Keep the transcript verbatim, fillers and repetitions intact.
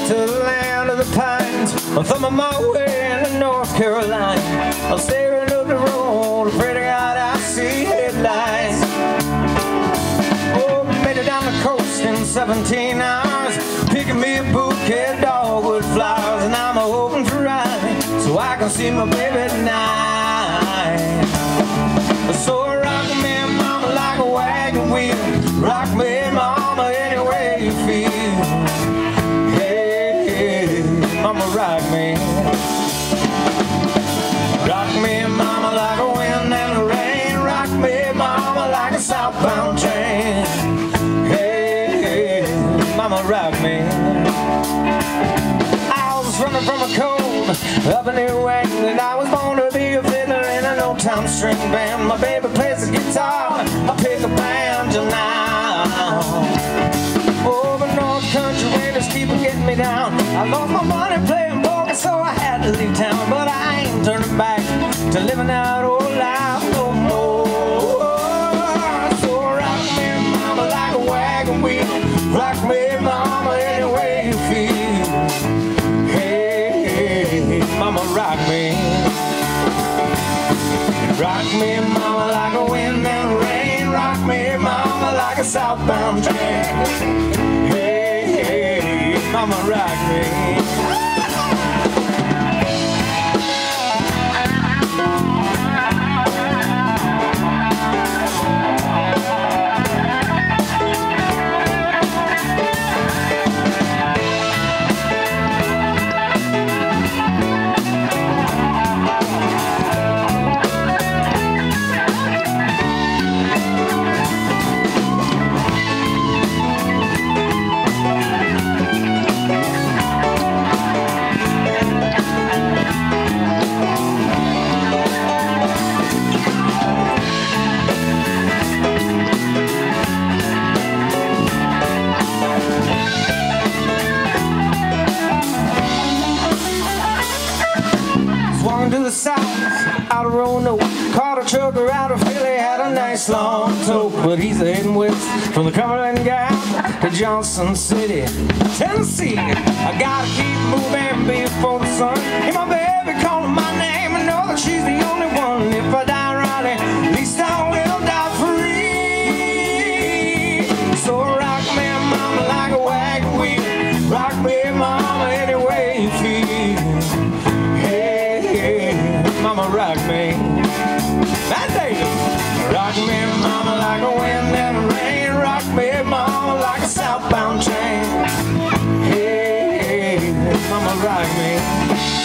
to the land of the pines. I'm thumbing my way into North Carolina. I'm staring up the road, afraid of God I see headlights. Oh, made it down the coast in seventeen hours, picking me a bouquet of dogwood flowers, and I'm hoping for Riley so I can see my baby tonight. So rock me, mama, like a wagon wheel. Rock me, mama, any way you feel. Hey, hey, mama, rock me. Rock me, mama, like a wind and the rain. Rock me, mama, like a southbound train. Hey, hey, mama, rock me. I was running from a cold up in New England. I was born to be a fiddler in an old-time string band. My baby plays the guitar, I pick a banjo now. Oh, the North Country waiters keep getting me down. I lost my money playing poker, so I had to leave town. But I ain't turning back to living that old life no more. So rock me, mama, like a wagon wheel. Rock me, mama, any way you feel. Hey, mama, rock me. Rock me, mama, like a wind and rain. Rock me, mama, like a southbound train. Hey, hey, mama, rock me. Swung to the south, out of Arroyo, caught a trucker out of Philly, had a nice long tote, but he's heading west from the Cumberland Gap to Johnson City, Tennessee. I gotta keep moving before the sun. Hey, my baby calling my name, I know that she's the only one. If I die Riley, at least I will die free. So rock me, mama, like a wagon wheel. Rock me, mama, any way you feel. Mama, rock me. That day, rock me, mama, like a wind and the rain. Rock me, mama, like a southbound train. Hey, hey, mama, rock me.